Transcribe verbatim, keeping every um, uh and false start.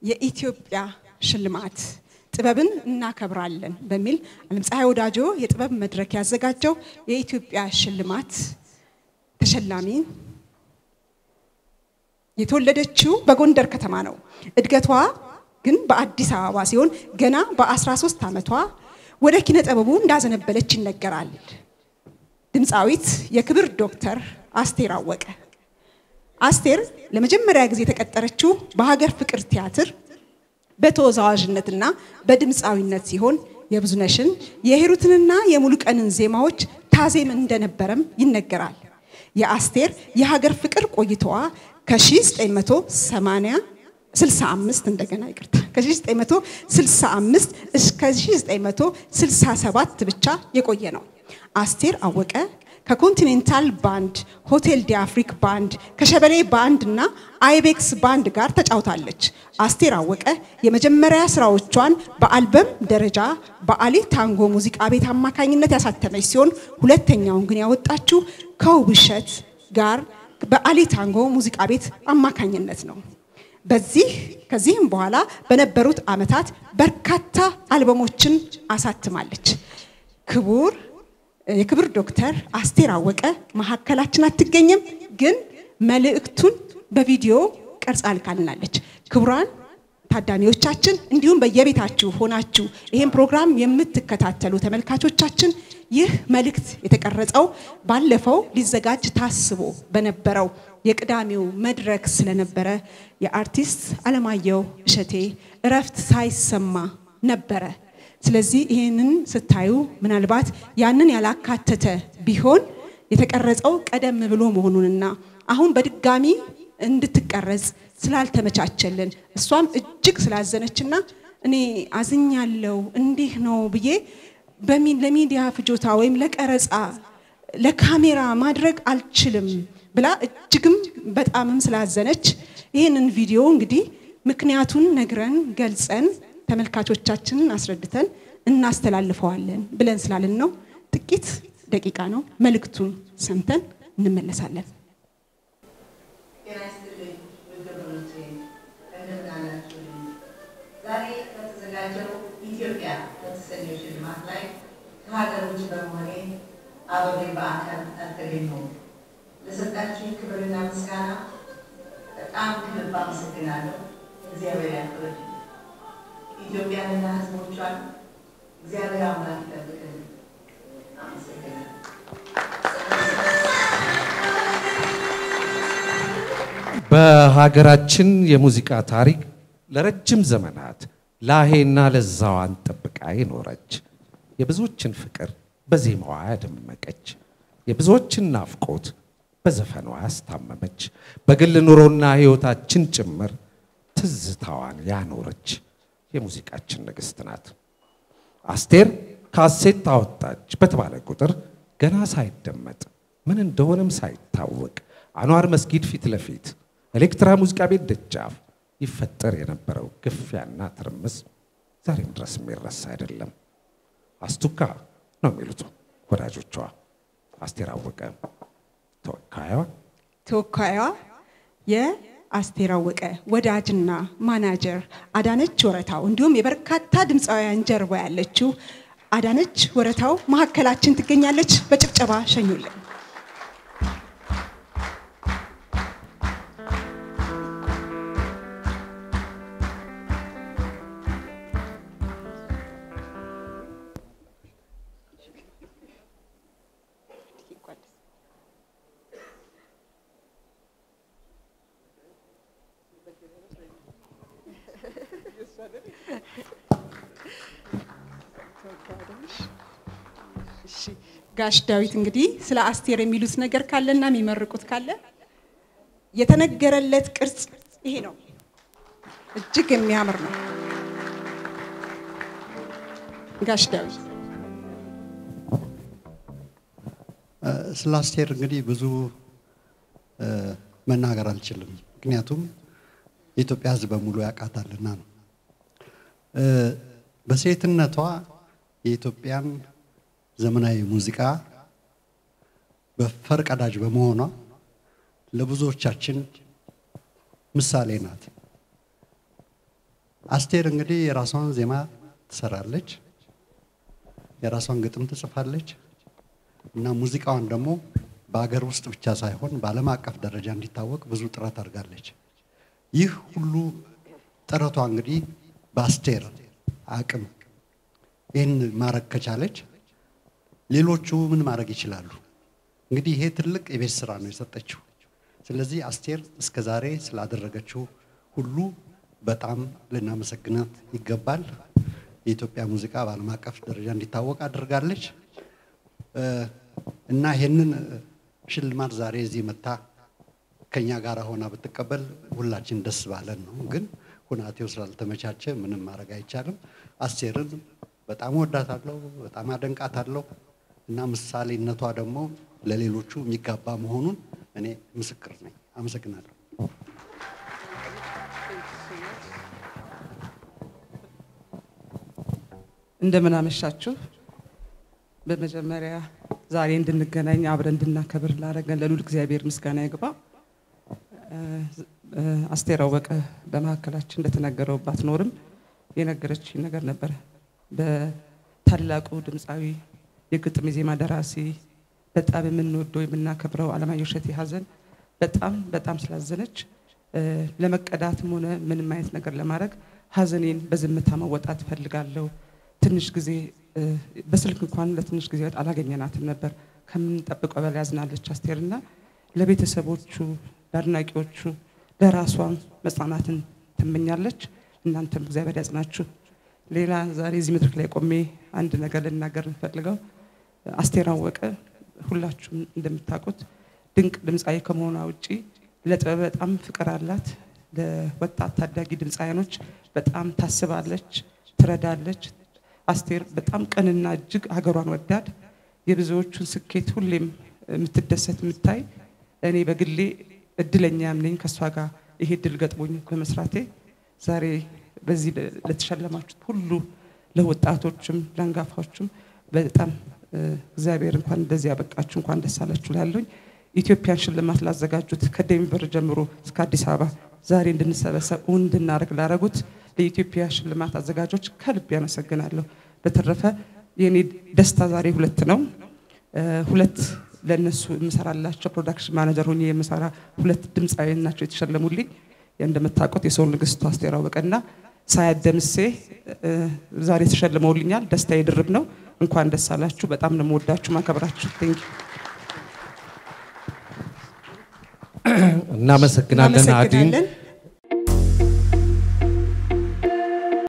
የኢትዮጵያ ሽልማት ጥበብን እናከብራለን በሚል ዓለምፀሐይ ወዳጆ የጥበብ መድረክ ያዘጋጀው የኢትዮጵያ ሽልማት ተሸላሚ የተወለደችው በጎንደር ከተማ ነው። እድገቷ ግን በአዲስ አበባ ሲሆን ገና በ13 ዓመቷ ወደ ኪነ ጥበቡ እንዳዘነበለች ይነገራል። ድምፃዊት የክብር ዶክተር አስቴር አወቀ። አስቴር ለመጀመሪያ ጊዜ ተቀጠረችው በሀገር ፍቅር ቲያትር በተወዛዋዥነትና በድምፃዊነት ሲሆን የብዙነሽን የሄሩትንና የሙሉቀንን ዜማዎች ታዜም እንደነበረም ይነገራል። የአስቴር የሀገር ፍቅር ቆይታዋ ከ1985 እንደገና ይቅርታ ከ1965 እስከ አስራ ዘጠኝ ስልሳ ሰባት ብቻ የቆየ ነው። አስቴር አወቀ ከኮንቲኔንታል ባንድ፣ ሆቴል ዲ አፍሪክ ባንድ፣ ከሸበሌ ባንድ እና አይቤክስ ባንድ ጋር ተጫውታለች። አስቴር አወቀ የመጀመሪያ ስራዎቿን በአልበም ደረጃ በአሊ ታንጎ ሙዚቃ ቤት አማካኝነት ያሳተመች ሲሆን ሁለተኛውን ግን ያወጣችው ከውብሸት ጋር በአሊ ታንጎ ሙዚቃ ቤት አማካኝነት ነው። በዚህ ከዚህም በኋላ በነበሩት አመታት በርካታ አልበሞችን አሳትማለች። ክቡር የክብር ዶክተር አስቴር አወቀ ማሐከላችን አትገኝም፣ ግን መልእክቱን በቪዲዮ ቀርጻ ልካልናለች። ክቡራን ታዳሚዎቻችን እንዲሁም በየቤታችሁ ሆናችሁ ይሄን ፕሮግራም የምትከታተሉ ተመልካቾቻችን ይህ መልእክት የተቀረጸው ባለፈው ሊዘጋጅ ታስቦ በነበረው የቅዳሜው መድረክ ስለነበረ የአርቲስት አለማየሁ እሸቴ እረፍት ሳይሰማ ነበረ። ስለዚህ ይሄንን ስታዩ ምናልባት ያንን ያላካተተ ቢሆን የተቀረጸው ቀደም ብሎ መሆኑንና አሁን በድጋሚ እንድትቀረጽ ስላልተመቻቸልን እሷም እጅግ ስላዘነችና እኔ አዝኛለሁ እንዲህ ነው ብዬ በሚን ለሚዲያ ፍጆታ ወይም ለቀረጻ ለካሜራ ማድረግ አልችልም ብላ እጅግም በጣምም ስላዘነች ይሄንን ቪዲዮ እንግዲህ ምክንያቱን ነግረን ገልጸን ተመልካቾቻችንን አስረድተን እናስተላልፈዋለን ብለን ስላልን ነው። ጥቂት ደቂቃ ነው መልእክቱን ሰምተን እንመለሳለን። ዛሬ በተዘጋጀው ኢትዮጵያ በተሰኘው ሽልማት ላይ ከሀገሮች በመሆኔ አብሬ በአካል አልተገኘሁም። ለሰጣችሁ ክብርና ምስጋና በጣም ከልብ አመሰግናለሁ። እግዚአብሔር ያክብርልኝ። ኢትዮጵያንና ሕዝቦቿን እግዚአብሔር አምላክ ይጠብቅልን። አመሰግናለሁ። በሀገራችን የሙዚቃ ታሪክ ለረጅም ዘመናት ላሄና ለዛዋን ጠብቃ ይኖረች የብዙዎችን ፍቅር በዜማዋ ያደመቀች የብዙዎችን ናፍቆት በዘፈኗ ያስታመመች በግል ኑሮና ህይወታችን ጭምር ትዝታዋን ያኖረች የሙዚቃችን ንግስት ናት። አስቴር ካሴት አወጣች በተባለ ቁጥር ገና ሳይደመጥ ምን እንደሆነም ሳይታወቅ አንዋር መስጊድ ፊት ለፊት ኤሌክትራ ሙዚቃ ቤት ደጃፍ ይፈጠር የነበረው ግፊያና ትርምስ ዛሬም ድረስ የሚረሳ አይደለም። አስቱካ ነው የሚሉት ወዳጆቿ። አስቴር አወቀ ተወካይዋ ተወካይዋ የአስቴር አወቀ ወዳጅና ማናጀር አዳነች ወረታው እንዲሁም የበርካታ ድምፃውያን ጀርባ ያለችው አዳነች ወረታው ማሐከላችን ትገኛለች። በጭብጨባ ሸኙልን። ጋሽ ዳዊት እንግዲህ ስለ አስቴር የሚሉት ነገር ካለና የሚመርቁት ካለ የተነገረለት ቅርጽ ይሄ ነው። እጅግ የሚያምር ነው። ጋሽ ዳዊት ስለ አስቴር እንግዲህ ብዙ መናገር አልችልም፣ ምክንያቱም የኢትዮጵያ ሕዝብ በሙሉ ያውቃታልና ነው። በሴትነቷ የኢትዮጵያን ዘመናዊ ሙዚቃ በፈርቀዳጅ በመሆኗ ለብዙዎቻችን ምሳሌ ናት። አስቴር እንግዲህ የራሷን ዜማ ትሰራለች የራሷን ግጥም ትጽፋለች እና ሙዚቃውን ደግሞ በአገር ውስጥ ብቻ ሳይሆን በዓለም አቀፍ ደረጃ እንዲታወቅ ብዙ ጥረት አድርጋለች ይህ ሁሉ ጥረቷ እንግዲህ በአስቴር አቅም ይህን ማድረግ ከቻለች ሌሎቹ ምን ማድረግ ይችላሉ እንግዲህ ይሄ ትልቅ የቤት ስራ ነው የሰጠችው ስለዚህ አስቴር እስከዛሬ ስላደረገችው ሁሉ በጣም ልናመሰግናት ይገባል የኢትዮጵያ ሙዚቃ በዓለም አቀፍ ደረጃ እንዲታወቅ አድርጋለች እና ይሄንን ሽልማት ዛሬ እዚህ መታ ከኛ ጋር ሆና ብትቀበል ሁላችን ደስ ባለን ነው ግን ሁናቴው ስላልተመቻቸ ምንም ማድረግ አይቻልም አስቴርን በጣም ወዳታለሁ በጣም አደንቃታለሁ እና ምሳሌነቷ ደግሞ ለሌሎቹ የሚጋባ መሆኑን እኔ ምስክር ነኝ አመሰግናለሁ እንደምን አመሻችሁ በመጀመሪያ ዛሬ እንድንገናኝ አብረን እንድናከብር ላደረገን ለሉል እግዚአብሔር ምስጋና ይግባ አስቴር አወቀ በመሐከላችን እንደተነገረው ባትኖርም የነገረች ነገር ነበር በታላቁ ድምጻዊ የግጥም ዜማ ደራሲ በጣም የምንወደው የምናከብረው አለማየሁ እሸቴ ሐዘን በጣም በጣም ስላዘነች ለመቀዳትም ሆነ ምንም አይነት ነገር ለማድረግ ሐዘኔን በዝምታ መወጣት ፈልጋለሁ ትንሽ ጊዜ በስልክ እንኳን ለትንሽ ጊዜ አላገኘናትም ነበር ከምን ጠብቀው በላይ ያዝናለች አስቴርና ለቤተሰቦቹ ለአድናቂዎቹ ለራሷም መጽናናትን ትመኛለች እናንተም እግዚአብሔር ያጽናችሁ ሌላ ዛሬ እዚህ መድረክ ላይ ቆሜ አንድ ነገር ልናገር እንፈልገው አስቴር አወቀ ሁላችሁም እንደምታውቁት ድንቅ ድምጻዊ ከመሆኗ ውጪ ለጥበብ በጣም ፍቅር አላት ለወጣት ታዳጊ ድምጻያኖች በጣም ታስባለች ትረዳለች አስቴር በጣም ቀንና እጅግ ሀገሯን ወዳድ የብዙዎቹን ስኬት ሁሌም የምትደሰት የምታይ እኔ በግሌ እድለኛም ነኝ ከሷ ጋር ይሄ ድል ገጥሞኝ በመስራቴ ዛሬ በዚህ ለተሸለማችሁት ሁሉ ለወጣቶችም ለንጋፋዎችም በጣም እግዚአብሔር እንኳን እንደዚህ ያበቃችሁ እንኳን ደስ አላችሁ ላለኝ ኢትዮጵያን ሽልማት ላዘጋጁት ከዴንቨር ጀምሮ እስከ አዲስ አበባ ዛሬ እንድንሰበሰብ እንድናረግ ላረጉት ለኢትዮጵያ ሽልማት አዘጋጆች ከልብ ያመሰግናለሁ በተረፈ የኔ ደስታ ዛሬ ሁለት ነው ሁለት ለነሱ የምሰራላቸው ፕሮዳክሽን ማኔጀር ሆኜ የምሰራ ሁለት ድምጻውያን ናቸው የተሸለሙልኝ እንደምታውቁት የሶል ንግስቱ አስቴር አወቀና ሳያደምሴ ዛሬ ተሸልመውልኛል ደስታዬ ድርብ ነው እንኳን ደስ አላችሁ በጣም ነው የምወዳችሁ ማከብራችሁ ቴንክ እናመሰግናለን አዲን